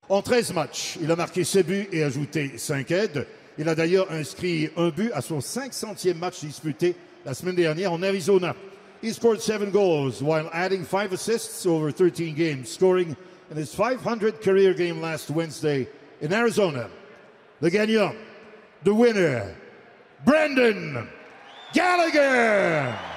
En 13 matchs, il a marqué 7 buts et ajouté 5 aides. Il a d'ailleurs inscrit un but à son 500e match disputé la semaine dernière en Arizona. He scored 7 goals while adding 5 assists over 13 games, scoring in his 500th career game last Wednesday in Arizona. Le gagnant, the winner, Brendan Gallagher!